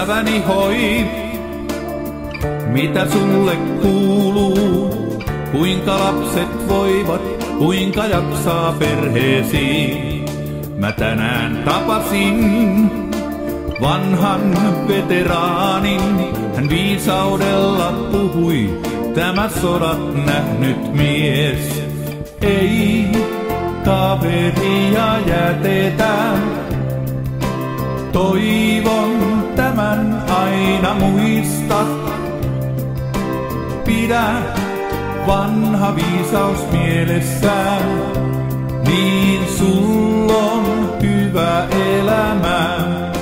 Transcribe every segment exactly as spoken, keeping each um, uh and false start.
ystäväni hoi, mitä sulle kuuluu? Kuinka lapset voivat, kuinka jaksaa perheesi? Mä tänään tapasin vanhan veteraanin, hän viisaudella puhui, tämä sodat nähnyt mies. Ei kaveria jätetä, toivon tämän aina muistat. Pidä vanha viisaus mielessään, niin sulla on hyvä elämä.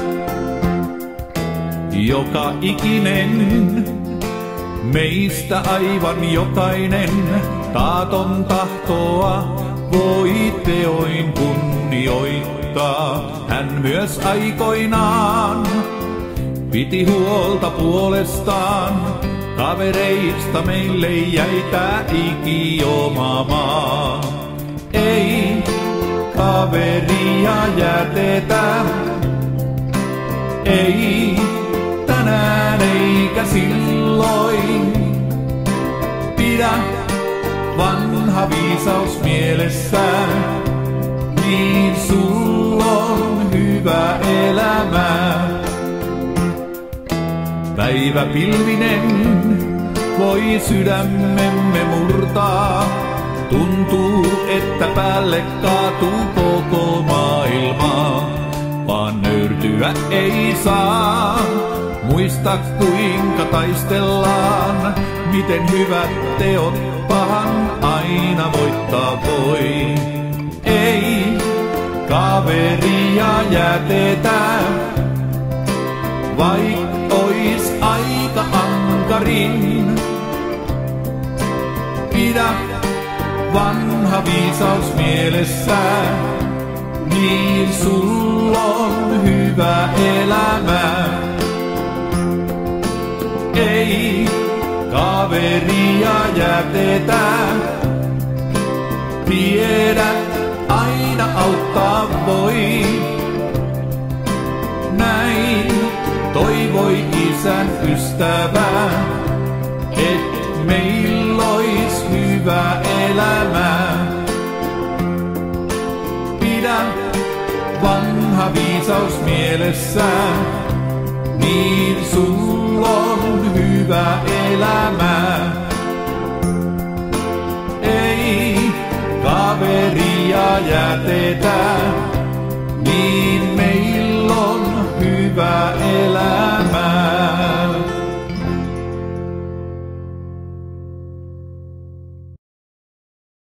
Joka ikinen, meistä aivan jokainen, taaton tahtoa voi teoin kunnioittaa. Hän myös aikoinaan piti huolta puolestaan, kavereista meille jäi tää ikioma maa. Ei kaveria jätetä, ei tänään eikä silloin. Pidä vanha viisaus mielessään, niin sulla on hyvä elämä. Päivä pilvinen voi sydämemme murtaa, tuntuu, että päälle kaatuu koko maailma. Vaan nöyrtyä ei saa, muista kuinka taistellaan, miten hyvät teot pahan aina voittaa voi. Ei kaveria jätetä, vaik ois aika ankarin. Pidä vanha viisaus mielessään, niin sulla on hyvä elämä. Ei kaveria jätetä, tiedät aina auttaa voi. Näin toivoi isän ystävä, et meillä ois hyvä elämä. Pidä vanha viisaus mielessään, niin sulla on hyvä elämä. Ei kaveria jätetä, niin meillä on hyvä elämä.